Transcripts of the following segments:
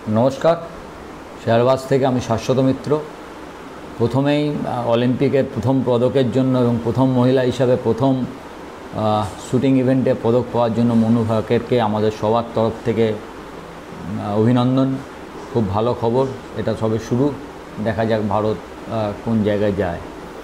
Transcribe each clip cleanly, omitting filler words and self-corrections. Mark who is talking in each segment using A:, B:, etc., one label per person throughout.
A: নমস্কার, শেয়ারবাজ থেকে আমি শাশ্বত মিত্র। প্রথমেই অলিম্পিকের প্রথম পদকের জন্য এবং প্রথম মহিলা হিসাবে প্রথম শুটিং ইভেন্টে পদক পাওয়ার জন্য মনু ভাকেরকে আমাদের সবার তরফ থেকে অভিনন্দন। খুব ভালো খবর, এটা সবে শুরু, দেখা যাক ভারত কোন জায়গায় যায়।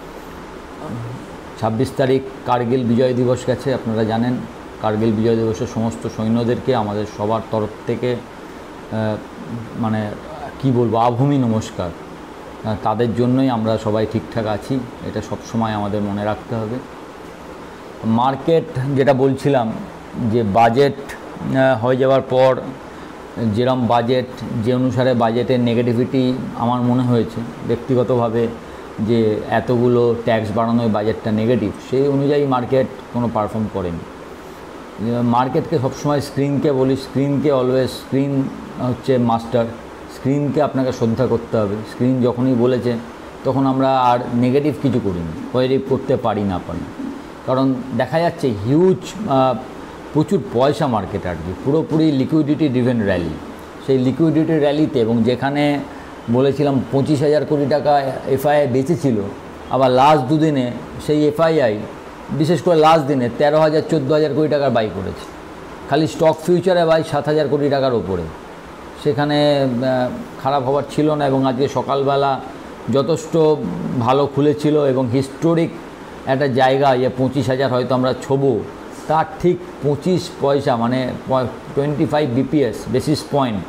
A: 26 তারিখ কার্গিল বিজয় দিবস গেছে, আপনারা জানেন। কার্গিল বিজয় দিবসের সমস্ত সৈন্যদেরকে আমাদের সবার তরফ থেকে মানে কি বলবো, আভূমি নমস্কার। তাদের জন্যই আমরা সবাই ঠিকঠাক আছি, এটা সব সময় আমাদের মনে রাখতে হবে। মার্কেট যেটা বলছিলাম, যে বাজেট হয়ে যাওয়ার পর যেরকম বাজেট, যে অনুসারে বাজেটের নেগেটিভিটি আমার মনে হয়েছে ব্যক্তিগতভাবে, যে এতগুলো ট্যাক্স বাড়ানোয় বাজেটটা নেগেটিভ, সেই অনুযায়ী মার্কেট কোনো পারফর্ম করেনি। মার্কেটকে সবসময় স্ক্রিনকে বলি, স্ক্রিনকে অলওয়েজ, স্ক্রিন হচ্ছে মাস্টার, স্ক্রিনকে আপনাকে শ্রদ্ধা করতে হবে। স্ক্রিন যখনই বলেছে তখন আমরা আর নেগেটিভ কিছু করিনি, পজিটিভ করতে পারি না পারি, কারণ দেখা যাচ্ছে হিউজ প্রচুর পয়সা মার্কেট আর কি, পুরোপুরি লিকুইডিটি ড্রিভেন র্যালি। সেই লিকুইডিটি র্যালিতে, এবং যেখানে বলেছিলাম 25,000 কোটি টাকা এফআইআই বেঁচেছিল, আবার লাস্ট দুদিনে সেই এফআইআই, বিশেষ করে লাস্ট দিনে 13,000-14,000 কোটি টাকার বাই করেছে। খালি স্টক ফিউচারে বাই 7,000 কোটি টাকার ওপরে, সেখানে খারাপ হওয়ার ছিল না। এবং আজকে সকালবেলা যথেষ্ট ভালো খুলেছিল, এবং হিস্টোরিক একটা জায়গা, যে 25,000 হয়তো আমরা ছোবো, তার ঠিক 25 পয়সা মানে 25 বিপিএস বেসিস পয়েন্ট,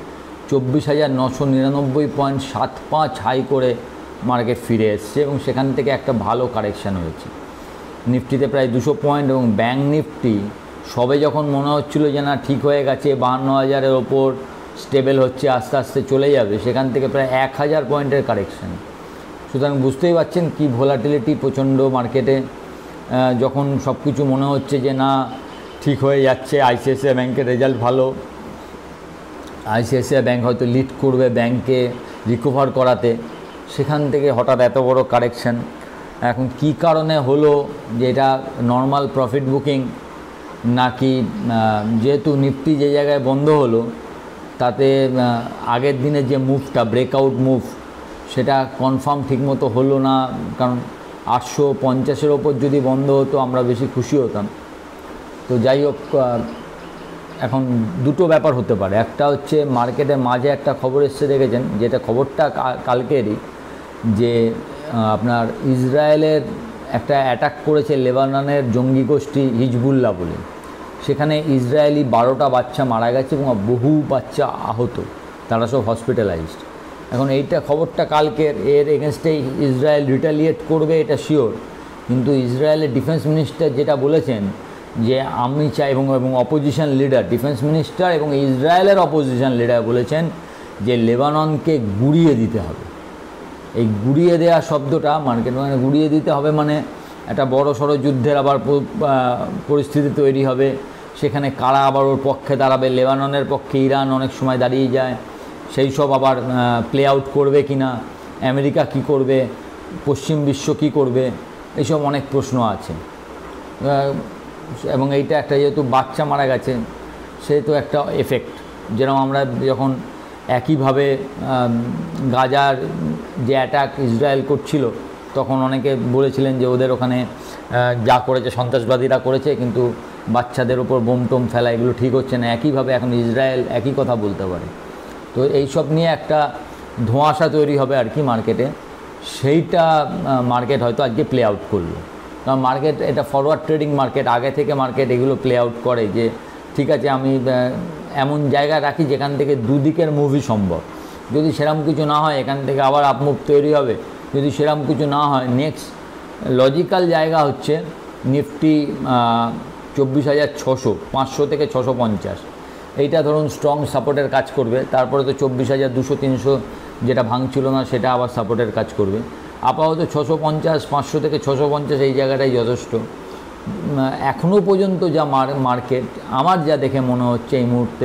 A: 24,999.75 হাই করে মার্কেট ফিরে এসছে, এবং সেখান থেকে একটা ভালো কারেকশান হয়েছে। নিফটিতে প্রায় 200 পয়েন্ট, এবং ব্যাঙ্ক নিফটি সবে যখন মনে হচ্ছিল যে না ঠিক হয়ে গেছে, 52,000-এর ওপর স্টেবল হচ্ছে, আস্তে আস্তে চলে যাবে, সেখান থেকে প্রায় 1,000 পয়েন্টের কারেকশান। সুতরাং বুঝতেই পারছেন কি ভোলাটিলিটি প্রচণ্ড মার্কেটে। যখন সব কিছু মনে হচ্ছে যে না ঠিক হয়ে যাচ্ছে, আইসিআইসিআই ব্যাঙ্কের রেজাল্ট ভালো, আইসিআইসিআই ব্যাঙ্ক হয়তো লিড করবে ব্যাঙ্ককে রিকভার করাতে, সেখান থেকে হঠাৎ এত বড় কারেকশান। এখন কি কারণে হলো, যে এটা নর্মাল প্রফিট বুকিং, নাকি যেহেতু নিফটি যে জায়গায় বন্ধ হলো, তাতে আগের দিনের যে মুভটা, ব্রেকআউট মুভ, সেটা কনফার্ম ঠিকমতো হলো না। কারণ 850-এর ওপর যদি বন্ধ হতো আমরা বেশি খুশি হতাম। তো যাই হোক, এখন দুটো ব্যাপার হতে পারে। একটা হচ্ছে মার্কেটের মাঝে একটা খবর এসছে, দেখেছেন, যেটা খবরটা কালকেরই, যে আপনার ইসরায়েলের একটা অ্যাটাক করেছে লেবাননের জঙ্গি গোষ্ঠী হিজবুল্লাহ বলে। সেখানে ইসরায়েলি 12টা বাচ্চা মারা গেছে এবং বহু বাচ্চা আহত, তারা সব হসপিটালাইজড। এখন এইটা খবরটা কালকের, এর এগেনস্টে ইসরায়েল রিটালিয়েট করবে এটা শিওর, কিন্তু ইসরায়েলের ডিফেন্স মিনিস্টার যেটা বলেছেন, যে আমি চাই, এবং অপোজিশন লিডার, ডিফেন্স মিনিস্টার এবং ইসরায়েলের অপোজিশন লিডার বলেছেন যে লেবাননকে গুঁড়িয়ে দিতে হবে। এই গুঁড়িয়ে দেওয়া শব্দটা মার্কেট, মানে গুঁড়িয়ে দিতে হবে মানে একটা বড় সড়ো যুদ্ধের আবার পরিস্থিতি তৈরি হবে। সেখানে কারা আবার ওর পক্ষে দাঁড়াবে, লেবাননের পক্ষে ইরান অনেক সময় দাঁড়িয়ে যায়, সেই সব আবার প্লে আউট করবে কি না, আমেরিকা কি করবে, পশ্চিম বিশ্ব কি করবে, এইসব অনেক প্রশ্ন আছে। এবং এইটা একটা, যেহেতু বাচ্চা মারা গেছে, সেহেতু একটা এফেক্ট। যেরকম আমরা যখন একইভাবে গাজার যে অ্যাটাক ইসরায়েল করছিল, তখন অনেকে বলেছিলেন যে ওদের ওখানে যা করেছে সন্ত্রাসবাদীরা করেছে, কিন্তু বাচ্চাদের ওপর বোম টোম ফেলা, এগুলো ঠিক হচ্ছে না। একইভাবে এখন ইসরায়েল একই কথা বলতে পারে। তো এইসব নিয়ে একটা ধোঁয়াশা তৈরি হবে আর কি মার্কেটে, সেইটা মার্কেট হয়তো আজকে প্লে আউট করলো। কারণ মার্কেট এটা ফরওয়ার্ড ট্রেডিং মার্কেট, আগে থেকে মার্কেট এগুলো প্লে আউট করে, যে ঠিক আছে আমি এমন জায়গায় রাখি যেখান থেকে দুদিকের মুভই সম্ভব। যদি সেরকম কিছু না হয়, এখান থেকে আবার আপ মুভ তৈরি হবে। যদি সেরকম কিছু না হয়, নেক্সট লজিক্যাল জায়গা হচ্ছে নিফটি 24,600, 500 থেকে 650, এইটা ধরুন স্ট্রং সাপোর্টের কাজ করবে। তারপরে তো 24,200-300 যেটা ভাঙছিল না, সেটা আবার সাপোর্টের কাজ করবে। আপাতত 650, 500 থেকে 650 এই জায়গাটাই যথেষ্ট। এখনও পর্যন্ত যা মার্কেট, আমার যা দেখে মনে হচ্ছে এই মুহূর্তে,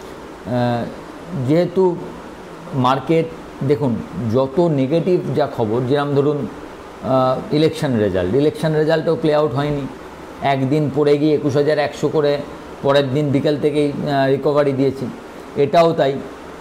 A: যেহেতু মার্কেট দেখুন যত নেগেটিভ যা খবর, যেরকম ধরুন ইলেকশন রেজাল্টও প্লে আউট হয়নি। একদিন পড়ে গিয়ে 21,100 করে পরের দিন বিকেল থেকেই রিকভারি দিয়েছি, এটাও তাই।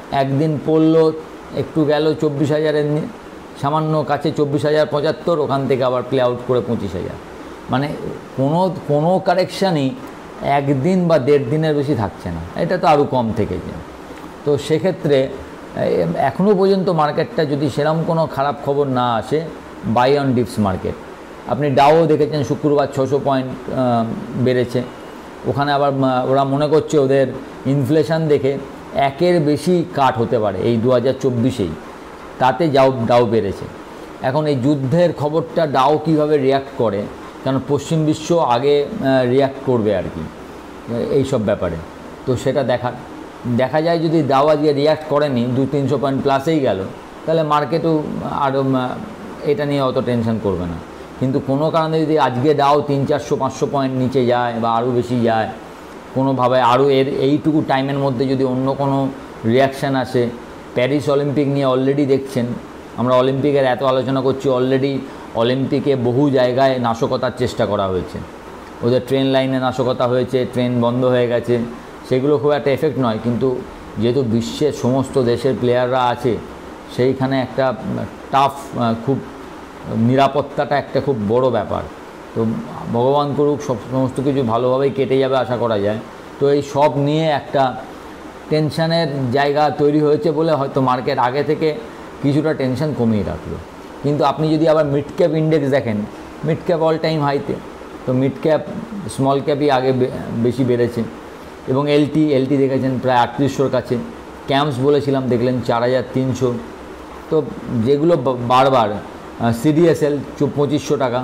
A: একদিন পড়লো, একটু গেল 24,000-এর সামান্য কাছে 24,075, ওখান থেকে আবার প্লে আউট করে 25,000। মানে কোনো কারেকশানই একদিন বা 1.5 দিনের বেশি থাকছে না, এটা তো আরও কম থেকেছে। তো সেক্ষেত্রে এখনও পর্যন্ত মার্কেটটা যদি সেরকম কোনো খারাপ খবর না আসে, বাই অন ডিপস মার্কেট। আপনি ডাও দেখেছেন শুক্রবার 600 পয়েন্ট বেড়েছে, ওখানে আবার ওরা মনে করছে ওদের ইনফ্লেশন দেখে 1-এর বেশি কাট হতে পারে এই 2024-এই, তাতে ডাও বেড়েছে। এখন এই যুদ্ধের খবরটা ডাও কীভাবে রিয়াক্ট করে, কারণ পশ্চিম বিশ্ব আগে রিয়াক্ট করবে আর কি এই সব ব্যাপারে। তো সেটা দেখা যায় যদি ডাও আজকে রিয়াক্ট করেনি, 200-300 পয়েন্ট প্লাসেই গেল, তাহলে মার্কেটও আরও এটা নিয়ে অত টেনশন করবে না। কিন্তু কোনো কারণে যদি আজকে ডাও 300-400-500 পয়েন্ট নিচে যায় বা আরও বেশি যায় কোনোভাবে, আরও এইটুকু টাইমের মধ্যে যদি অন্য কোনো রিয়াকশান আসে, প্যারিস অলিম্পিক নিয়ে অলরেডি দেখছেন, আমরা অলিম্পিকের এত আলোচনা করছি, অলরেডি অলিম্পিকে বহু জায়গায় নাশকতার চেষ্টা করা হয়েছে, ওদের ট্রেন লাইনে নাশকতা হয়েছে, ট্রেন বন্ধ হয়ে গেছে, সেগুলো খুব একটা এফেক্ট নয়, কিন্তু যেহেতু বিশ্বের সমস্ত দেশের প্লেয়াররা আছে, সেইখানে একটা টাফ, খুব নিরাপত্তাটা একটা খুব বড় ব্যাপার। তো ভগবান করুক সমস্ত কিছু ভালোভাবেই কেটে যাবে আশা করা যায়। তো এই সব নিয়ে একটা টেনশানের জায়গা তৈরি হয়েছে বলে হয়তো মার্কেট আগে থেকে কিছুটা টেনশন কমিয়ে রাখলো। কিন্তু আপনি যদি আবার মিড ক্যাপ ইন্ডেক্স দেখেন, মিড ক্যাপ অল টাইম হাইতে, তো মিড ক্যাপ স্মল ক্যাপই আগে বেশি বেড়েছে। এবং এলটি দেখেছেন প্রায় 3800-র কাছে, ক্যাম্পস বলেছিলাম দেখলেন 4300। তো যেগুলো বারবার সিডিএসএল 2500 টাকা,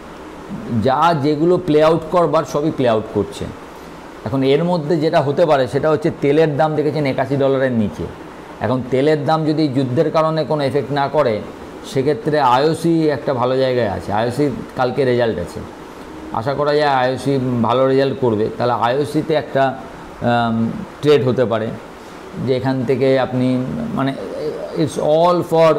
A: যেগুলো প্লে আউট করবার সবই প্লে আউট করছে। এখন এর মধ্যে যেটা হতে পারে সেটা হচ্ছে তেলের দাম দেখেছেন $81-এর নিচে। এখন তেলের দাম যদি যুদ্ধের কারণে কোনো এফেক্ট না করে, সেক্ষেত্রে আইওসি একটা ভালো জায়গায় আছে। আইওসি কালকে রেজাল্ট আছে, আশা করা যায় আইওসি ভালো রেজাল্ট করবে, তাহলে আইওসিতে একটা ট্রেড হতে পারে, যে এখান থেকে আপনি মানে it's all for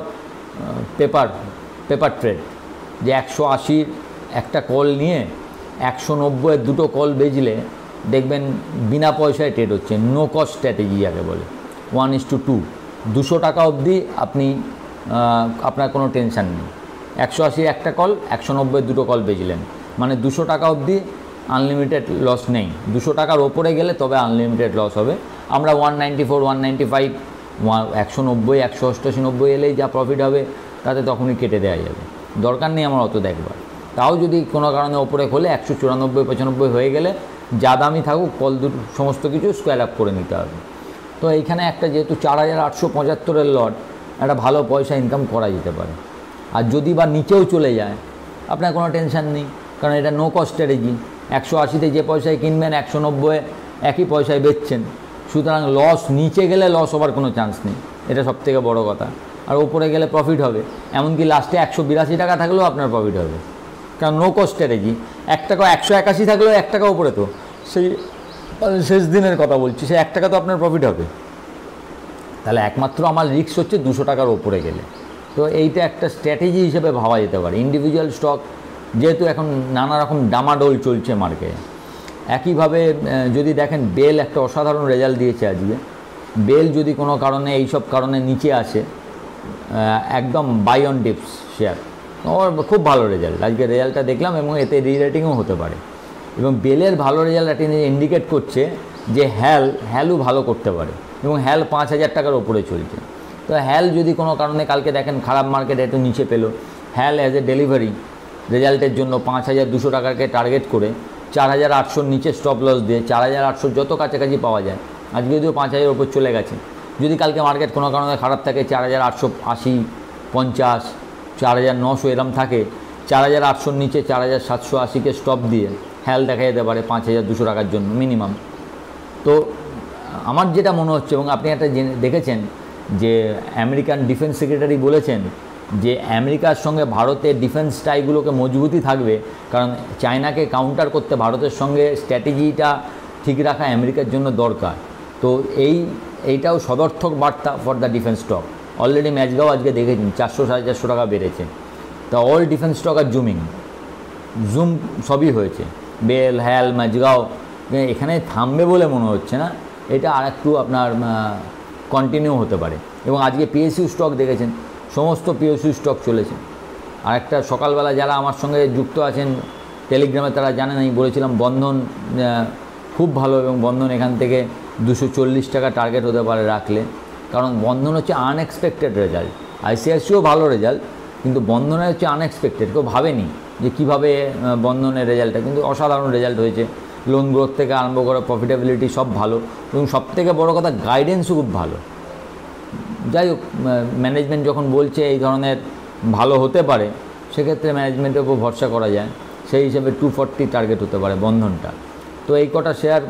A: paper trade, যে 180 একটা কল নিয়ে 190-এর দুটো কল বেজলে দেখবেন বিনা পয়সায় ট্রেড হচ্ছে, নো কস্ট স্ট্র্যাটেজি যাকে বলে, 1:2, 200 টাকা অবধি আপনি আপনার কোনো টেনশান নেই। 180 একটা কল, 190-এর দুটো কল বেজলেন, মানে 200 টাকা অবধি আনলিমিটেড লস নেই। 200 টাকার ওপরে গেলে তবে আনলিমিটেড লস হবে। আমরা 194, 195, 190, 188, 90 এলেই যা প্রফিট হবে তাতে তখনই কেটে দেওয়া যাবে, দরকার নেই আমার অত দেখবার। তাও যদি কোনো কারণে ওপরে খোলে 194, 95 হয়ে গেলে যা দামই থাকুক কল দুটো সমস্ত কিছু স্কোয়ার আপ করে নিতে হবে। তো এইখানে একটা যেহেতু 4875-এর লট, একটা ভালো পয়সা ইনকাম করা যেতে পারে। আর যদি বা নিচেও চলে যায় আপনার কোনো টেনশান নেই, কারণ এটা নো কস্ট স্ট্র্যাটেজি। 180-তে যে পয়সায় কিনবেন 190-এ একই পয়সায় বেচছেন, সুতরাং লস নিচে গেলে লস হবার কোনো চান্স নেই, এটা সবথেকে বড় কথা। আর ওপরে গেলে প্রফিট হবে, এমনকি লাস্টে 182 টাকা থাকলেও আপনার প্রফিট হবে, কারণ নো কস্ট স্ট্র্যাটেজি। 1 টাকা 181 থাকলেও 1 টাকা ওপরে, তো সেই শেষ দিনের কথা বলছি, সেই 1 টাকা তো আপনার প্রফিট হবে। তাহলে একমাত্র আমার রিস্ক হচ্ছে 200 টাকার ওপরে গেলে। তো এইটা একটা স্ট্র্যাটেজি হিসেবে ভাবা যেতে পারে। ইন্ডিভিজুয়াল স্টক যেহেতু এখন নানা রকম ডামাডোল চলছে মার্কেটে, একইভাবে যদি দেখেন বেল একটা অসাধারণ রেজাল্ট দিয়েছে আজকে। বেল যদি কোনো কারণে এইসব কারণে নিচে আসে, একদম বাই অন ডিপস শেয়ার, ওর খুব ভালো রেজাল্ট, আজকে রেজাল্টটা দেখলাম, এবং এতে রিরেটিংও হতে পারে। এবং বেলের ভালো রেজাল্ট এটা ইন্ডিকেট করছে যে হ্যালও ভালো করতে পারে, এবং হ্যাল 5000 টাকার ওপরে চলছে। তো হ্যাল যদি কোনো কারণে কালকে দেখেন খারাপ মার্কেটে একটু নিচে পেল, হ্যাল অ্যাজ এ ডেলিভারি রেজাল্টের জন্য 5200 টাকাকে টার্গেট করে 4800-র নিচে স্টপ লস দিয়ে 4800 যত কাছাকাছি পাওয়া যায়, আজকে যদিও 5000-এর ওপর চলে গেছে, যদি কালকে মার্কেট কোনো কারণে খারাপ থাকে 4880, 50, 4900 এরম থাকে, 4800-র নিচে 4780-কে স্টপ দিয়ে হ্যাল দেখা যেতে পারে 5200 টাকার জন্য মিনিমাম। তো আমার যেটা মনে হচ্ছে, এবং আপনি একটা দেখেছেন যে আমেরিকান ডিফেন্স সেক্রেটারি বলেছেন যে আমেরিকার সঙ্গে ভারতের ডিফেন্স টাইগুলোকে মজবুতই থাকবে, কারণ চায়নাকে কাউন্টার করতে ভারতের সঙ্গে স্ট্র্যাটেজিটা ঠিক রাখা আমেরিকার জন্য দরকার। তো এইটাও সদর্থক বার্তা for the defence stock. Already Mazagon আজকে দেখেছেন 400-450 টাকা বেড়েছে। তা অল ডিফেন্স স্টক আর জুম সবই হয়েছে, বেল, হ্যাল, ম্যাচগাঁও। এখানে থামবে বলে মনে হচ্ছে না, এটা আর একটু আপনার কন্টিনিউ হতে পারে। এবং আজকে পিএসইউ স্টক দেখেছেন, সমস্ত পিএসইউ স্টক চলেছে। আর একটা সকালবেলা যারা আমার সঙ্গে যুক্ত আছেন টেলিগ্রামে তারা জানেন, আমি বলেছিলাম বন্ধন খুব ভালো, এবং বন্ধন এখান থেকে 240 টাকা টার্গেট হতে পারে রাখলে, কারণ বন্ধন হচ্ছে আনএক্সপেক্টেড রেজাল্ট। আইসিআইসিও ভালো রেজাল্ট, কিন্তু বন্ধনের হচ্ছে আনএক্সপেক্টেড, কেউ ভাবেনি যে কীভাবে বন্ধনের রেজাল্টটা, কিন্তু অসাধারণ রেজাল্ট হয়েছে। লোন গ্রোথ থেকে আরম্ভ করে প্রফিটেবিলিটি সব ভালো, এবং সবথেকে বড় কথা গাইডেন্সও খুব ভালো। যাই হোক, ম্যানেজমেন্ট যখন বলছে এই ধরনের ভালো হতে পারে, সেক্ষেত্রে ম্যানেজমেন্টের উপর ভরসা করা যায়। সেই হিসেবে 240 টার্গেট হতে পারে বন্ধনটা। তো এই কটা শেয়ার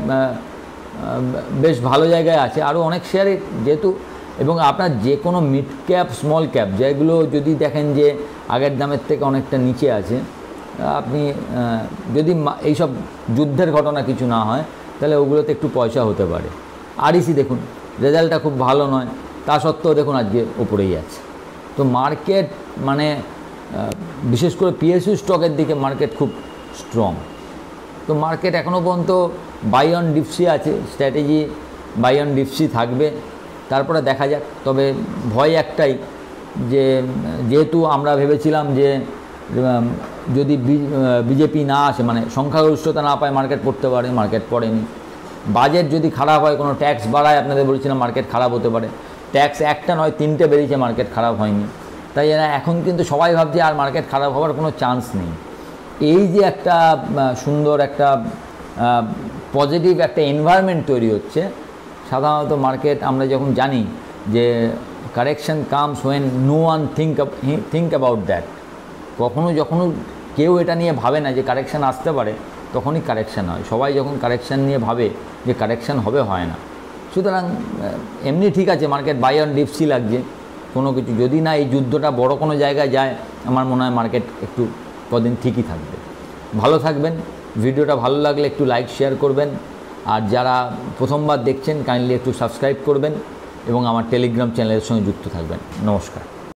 A: বেশ ভালো জায়গায় আছে। আরও অনেক শেয়ারই যেহেতু, এবং আপনার যে কোনো মিড ক্যাপ স্মল ক্যাপ যেগুলো যদি দেখেন যে আগের দামের থেকে অনেকটা নিচে আছে, আপনি যদি এইসব যুদ্ধের ঘটনা কিছু না হয় তাহলে ওগুলোতে একটু পয়সা হতে পারে। আরইসি দেখুন রেজাল্টটা খুব ভালো নয়, তা সত্ত্বেও দেখুন আজকে ওপরেই আছে। তো মার্কেট মানে বিশেষ করে পিএসইউ স্টকের দিকে মার্কেট খুব স্ট্রং। তো মার্কেট এখনও পর্যন্ত বাই অন ডিপসি আছে, স্ট্র্যাটেজি বাই অন ডিপসি থাকবে, তারপরে দেখা যাক। তবে ভয় একটাই, যে যেহেতু আমরা ভেবেছিলাম যে যদি বিজেপি না আসে, মানে সংখ্যাগরিষ্ঠতা না পায়, মার্কেট পড়তে পারে, মার্কেট পড়েনি। বাজেট যদি খারাপ হয়, কোনো ট্যাক্স বাড়ায়, আপনাদের বলেছিলাম মার্কেট খারাপ হতে পারে। ট্যাক্স একটা নয় 3টে বেরিয়েছে, মার্কেট খারাপ হয়নি। তাই এখন কিন্তু সবাই ভাবছে আর মার্কেট খারাপ হওয়ার কোনো চান্স নেই। এই যে একটা সুন্দর একটা পজিটিভ একটা এনভায়রনমেন্ট তৈরি হচ্ছে, সাধারণত মার্কেট আমরা যখন জানি যে correction comes when no one think about that, যখনও কেউ এটা নিয়ে ভাবে না যে কারেকশান আসতে পারে, তখনই কারেকশান হয়। সবাই যখন কারেকশান নিয়ে ভাবে যে কারেকশান হবে, হয় না। সুতরাং এমনি ঠিক আছে, মার্কেট বাই অন ডিপসি লাগছে কোনো কিছু, যদি না এই যুদ্ধটা বড় কোনো জায়গায় যায়, আমার মনে হয় মার্কেট একটু কদিন ঠিকই থাকবে। ভালো থাকবেন। ভিডিওটা ভালো লাগলে একটু লাইক শেয়ার করবেন, আর যারা প্রথমবার দেখছেন কাইন্ডলি একটু সাবস্ক্রাইব করবেন এবং আমার টেলিগ্রাম চ্যানেলের সঙ্গে যুক্ত থাকবেন। নমস্কার।